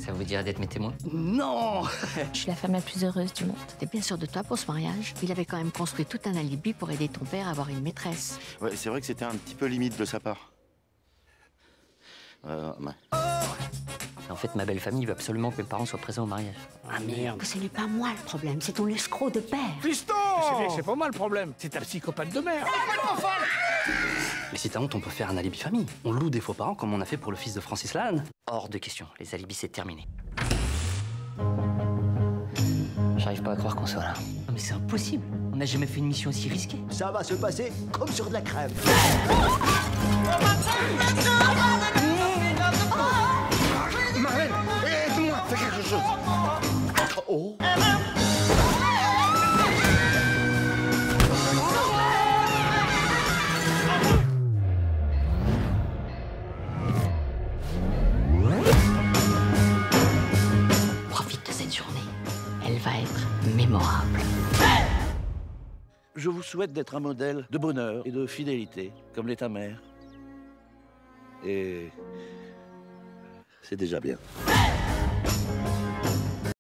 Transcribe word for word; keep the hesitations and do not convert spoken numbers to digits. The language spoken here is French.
Ça vous dirait d'être mes témoins? Non. Je suis la femme la plus heureuse du monde. T'es bien sûr de toi pour ce mariage? Il avait quand même construit tout un alibi pour aider ton père à avoir une maîtresse. Ouais, c'est vrai que c'était un petit peu limite de sa part. Euh, ouais. En fait, ma belle famille veut absolument que mes parents soient présents au mariage. Ah merde. Ce n'est pas moi le problème, c'est ton escroc de père. Fiston! C'est bien que c'est pas moi le problème. C'est ta psychopathe de merde. Mais si t'as honte, on peut faire un alibi famille. On loue des faux parents comme on a fait pour le fils de Francis Lalanne. Hors de question. Les alibis, c'est terminé. J'arrive pas à croire qu'on soit là. Non mais c'est impossible. On n'a jamais fait une mission aussi risquée. Ça va se passer comme sur de la crème. Marlène, aide-moi, fais quelque chose. Oh. Profite de cette journée. Elle va être mémorable. Je vous souhaite d'être un modèle de bonheur et de fidélité, comme l'est ta mère. Et c'est déjà bien.